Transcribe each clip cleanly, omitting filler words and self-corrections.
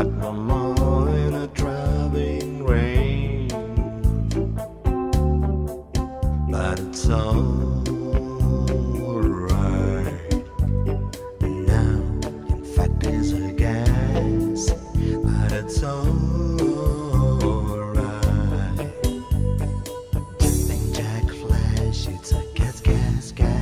one more in a driving rain, but it's alright now. In fact, it's a gas, but it's alright. Jumping jack flash, it's a gas, gas, gas.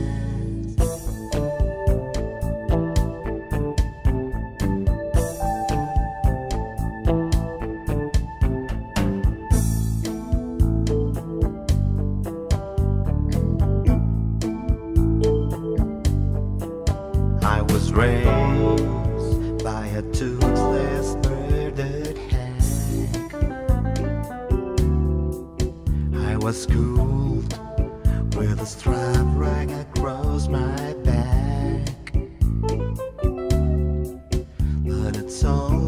I was raised by a toothless murdered hag. I was schooled with a striped rag across my back, but it's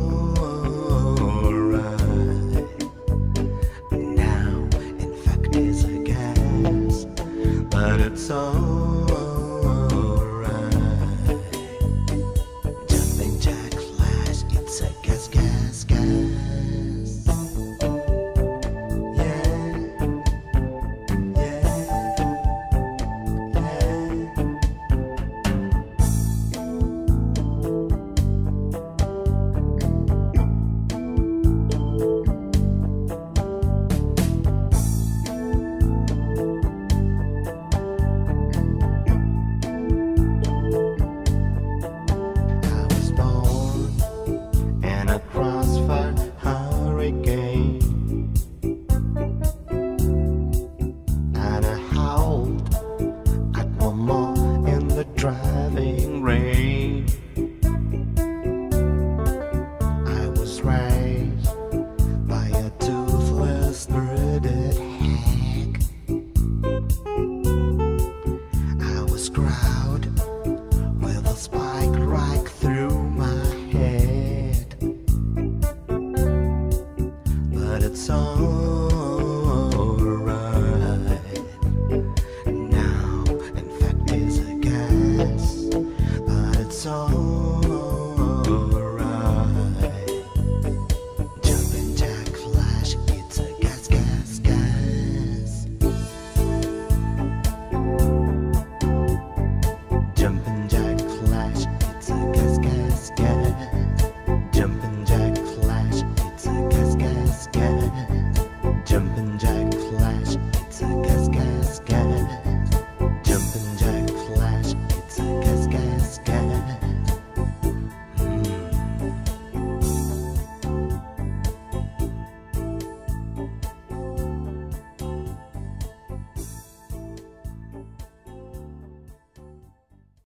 alright now. In fact, it's a gas, but it's alright. Driving rain, I was raised by a toothless murdered hag. I was crowded with a spike right through my head, but it's all